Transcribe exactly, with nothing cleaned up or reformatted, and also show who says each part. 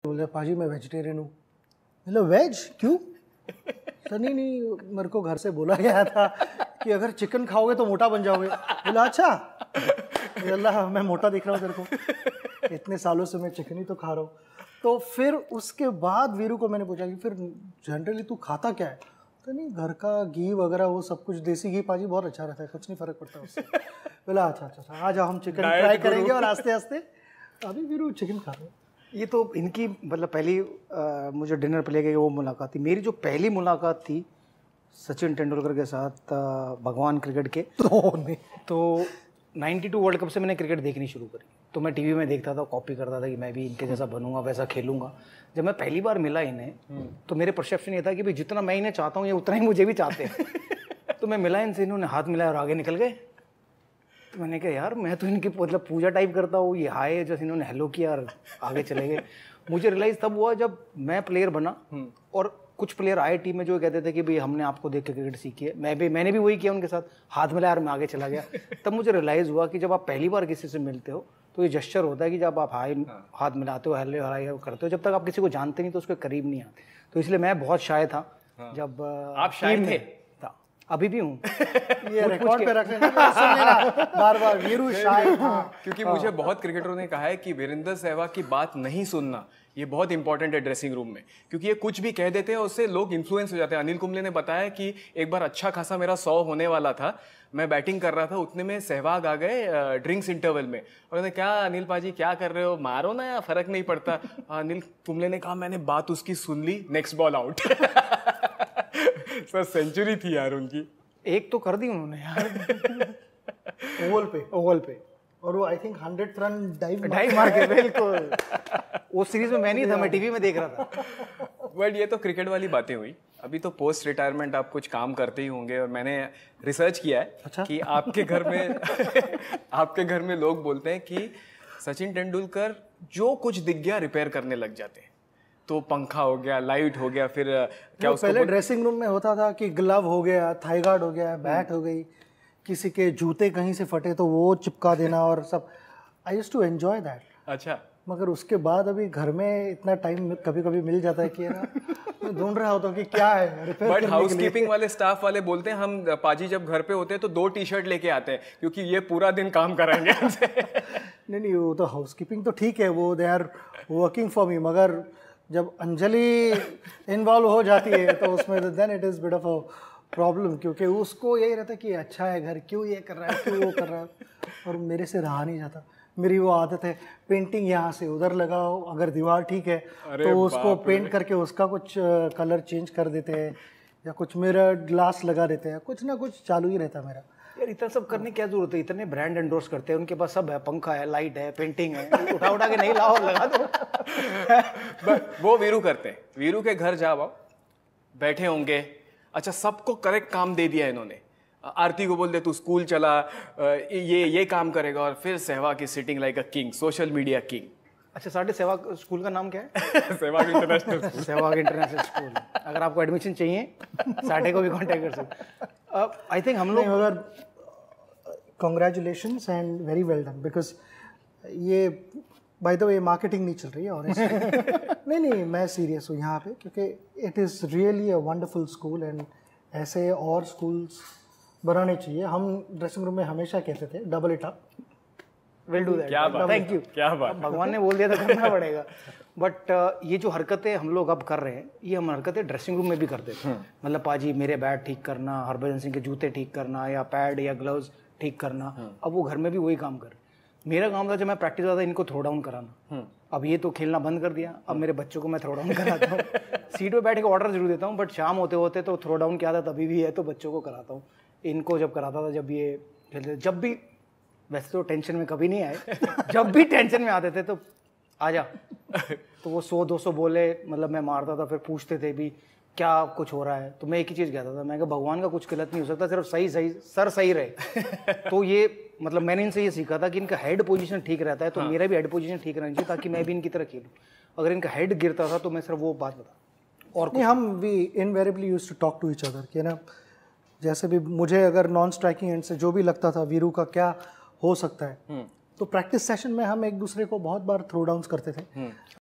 Speaker 1: बोले पाजी मैं वेजिटेरियन हूँ। मतलब वेज क्यों? सर नहीं नहीं मेरे को घर से बोला गया था कि अगर चिकन खाओगे तो मोटा बन जाओगे। बोला अच्छा, अल्लाह मैं मोटा दिख रहा हूँ तेरे को, इतने सालों से मैं चिकन ही तो खा रहा हूँ। तो फिर उसके बाद वीरू को मैंने पूछा कि फिर जनरली तू खाता क्या है? तो नहीं घर का घी वगैरह वो सब कुछ, देसी घी पाजी बहुत अच्छा रहता है, कुछ नहीं फ़र्क पड़ता उससे। बोला अच्छा अच्छा अच्छा आ जाओ हम चिकन ट्राई करेंगे, और आस्ते आस्ते अभी वीरू चिकन खा रहे हैं।
Speaker 2: ये तो इनकी मतलब पहली आ, मुझे डिनर पे लेके वो मुलाकात थी। मेरी जो पहली मुलाकात थी सचिन तेंदुलकर के साथ आ, भगवान क्रिकेट के, तो, तो नाइन्टी टू वर्ल्ड कप से मैंने क्रिकेट देखनी शुरू करी। तो मैं टीवी में देखता था, कॉपी करता था कि मैं भी इनके जैसा बनूंगा, वैसा खेलूंगा। जब मैं पहली बार मिला इन्हें तो मेरे परसेप्शन ये था कि भाई जितना मैं इन्हें चाहता हूँ ये उतना ही मुझे भी चाहते हैं। तो मैं मिला इनसे, इन्होंने हाथ मिलाया और आगे निकल गए। तो मैंने कहा यार मैं तो इनकी मतलब पूजा टाइप करता हूँ, ये हाय जैसे इन्होंने हेलो किया और आगे चले गए। मुझे रियलाइज़ तब हुआ जब मैं प्लेयर बना और कुछ प्लेयर आए टीम में जो कहते थे कि भाई हमने आपको देख के क्रिकेट सीखी है। मैं भी मैंने भी वही किया उनके साथ, हाथ मिलाया और मैं आगे चला गया। तब मुझे रियलाइज़ हुआ कि जब आप पहली बार किसी से मिलते हो तो ये जेस्चर होता है कि जब आप हाय हाथ मिलाते हो, हेलो हाय करते हो, जब तक आप किसी को जानते नहीं तो उसके करीब नहीं आते। तो इसलिए मैं बहुत शाय था जब
Speaker 3: आप शाय थे।
Speaker 2: अभी भी हूँ।
Speaker 1: ये रिकॉर्ड पे रख लेना, सुन लेना बार बार वीरू शायद था।
Speaker 3: क्योंकि मुझे बहुत क्रिकेटरों ने कहा है कि वीरेंद्र सहवाग की बात नहीं सुनना ये बहुत इंपॉर्टेंट है ड्रेसिंग रूम में, क्योंकि ये कुछ भी कह देते हैं उससे लोग इन्फ्लुएंस हो जाते हैं। अनिल कुंबले ने बताया कि एक बार अच्छा खासा मेरा सौ होने वाला था, मैं बैटिंग कर रहा था, उतने में सहवाग आ गए ड्रिंक्स इंटरवल में, और उन्होंने क्या अनिल पाजी क्या कर रहे हो, मारो ना यार फर्क नहीं पड़ता। अनिल कुंबले ने कहा मैंने बात उसकी सुन ली, next ball out. Sir century थी यार उनकी,
Speaker 2: एक तो कर दी उन्होंने यार
Speaker 1: ओवल पे
Speaker 2: ओवल पे,
Speaker 1: और वो I think hundred run dive
Speaker 2: dive मार के। बिल्कुल वो सीरीज में मैं नहीं था, मैं टीवी में देख रहा था।
Speaker 3: बट ये तो क्रिकेट वाली बातें हुई। अभी तो पोस्ट रिटायरमेंट आप कुछ काम करते ही होंगे, और मैंने रिसर्च किया है अच्छा? कि आपके घर में आपके घर में लोग बोलते हैं कि सचिन तेंदुलकर जो कुछ दिख गया रिपेयर करने लग जाते हैं। तो पंखा हो गया, लाइट हो गया, फिर क्या उसको
Speaker 1: पहले ड्रेसिंग रूम में होता था कि ग्लव हो गया, थाई गार्ड हो गया, बैट हो गई, किसी के जूते कहीं से फटे तो वो चिपका देना और सब। I used to enjoy that.
Speaker 3: अच्छा,
Speaker 1: मगर उसके बाद अभी घर में इतना टाइम कभी कभी मिल जाता है कि ना मैं ढूंढ रहा होता हूँ कि क्या है रिपेयर।
Speaker 3: बट हाउसकीपिंग वाले स्टाफ वाले बोलते हैं हम पाजी जब घर पे होते हैं तो दो टी शर्ट लेके आते हैं क्योंकि ये पूरा दिन काम कराएंगे।
Speaker 1: नहीं नहीं वो तो हाउसकीपिंग तो ठीक है, वो they are working for me, मगर जब अंजलि इन्वॉल्व हो जाती है तो उसमें then it is bit of a problem, क्योंकि उसको यही रहता है कि अच्छा है घर, क्यों ये कर रहा है, क्यों वो कर रहा है, और मेरे से रहा नहीं जाता। मेरी वो आदत है पेंटिंग यहाँ से उधर लगाओ, अगर दीवार ठीक है तो उसको पेंट करके उसका कुछ कलर चेंज कर देते हैं, या कुछ मिरर ग्लास लगा देते हैं, कुछ ना कुछ चालू ही रहता है मेरा।
Speaker 2: यार इतना सब करने की क्या जरूरत है, इतने ब्रांड एंडोर्स करते हैं, उनके पास सब है, पंखा है, लाइट है, पेंटिंग है, उठा उठा के नहीं लाओ लगा दो।
Speaker 3: वो वीरू करते हैं, वीरू के घर जाओ, बैठे होंगे, अच्छा सबको करेक्ट काम दे दिया इन्होंने, आरती को बोल दे तू स्कूल चला, ये ये काम करेगा, और फिर सहवाग की sitting like a king, social media king.
Speaker 2: अच्छा साढ़े सहवाग स्कूल का नाम क्या है?
Speaker 3: Sehwag international school.
Speaker 2: Sehwag international school. अगर आपको एडमिशन चाहिए साढ़े को भी कांटेक्ट कर सकते। आई थिंक हम लोग
Speaker 1: अगर congratulations and very well done, because ये बाय द वे मार्केटिंग नहीं चल रही है ऑनेस्टली। नहीं नहीं मैं सीरियस हूँ यहाँ पे, क्योंकि it is really a wonderful school, and ऐसे और स्कूल्स बनाने चाहिए। हम ड्रेसिंग रूम में हमेशा कहते थे double it up,
Speaker 2: will do that,
Speaker 3: क्या बात,
Speaker 2: थैंक यू,
Speaker 3: क्या बात,
Speaker 2: भगवान ने बोल दिया तो करना पड़ेगा। बट uh, ये जो हरकतें हम लोग अब कर रहे हैं, ये हम हरकतें ड्रेसिंग रूम में भी करते थे। मतलब पाजी मेरे बैट ठीक करना, हरभजन सिंह के जूते ठीक करना, या पैड या ग्लव्स ठीक करना, अब वो घर में भी वही काम कर। मेरा काम था जब मैं प्रैक्टिस आता इनको थ्रो डाउन कराना। अब ये तो खेलना बंद कर दिया, अब मेरे बच्चों को मैं थ्रो डाउन कराता हूँ। सीट पे बैठ के ऑर्डर जरूर देता हूँ, बट शाम होते होते तो थ्रो डाउन की आदत अभी भी है, तो बच्चों को कराता हूँ। इनको जब कराता था, जब ये खेलते, जब भी, वैसे तो टेंशन में कभी नहीं आए, जब भी टेंशन में आते थे तो आजा, तो वो सौ दो सौ बोले, मतलब मैं मारता था, फिर पूछते थे भी क्या कुछ हो रहा है, तो मैं एक ही चीज़ कहता था, मैं कहा भगवान का कुछ गलत नहीं हो सकता, सिर्फ सही सही सर सही रहे। तो ये मतलब मैंने इनसे ये सीखा था कि इनका हेड पोजीशन ठीक रहता है, तो हाँ। मेरा भी हेड पोजीशन ठीक रहना चाहिए, ताकि मैं भी इनकी तरह खेलूँ। अगर इनका हेड गिरता था तो मैं सिर्फ वो बात बता, और
Speaker 1: नहीं हम we invariably used to talk to each other कि ना, जैसे भी मुझे अगर नॉन स्ट्राइकिंग एंड से जो भी लगता था वीरू का क्या हो सकता है, तो प्रैक्टिस सेशन में हम एक दूसरे को बहुत बार थ्रो डाउन्स करते थे।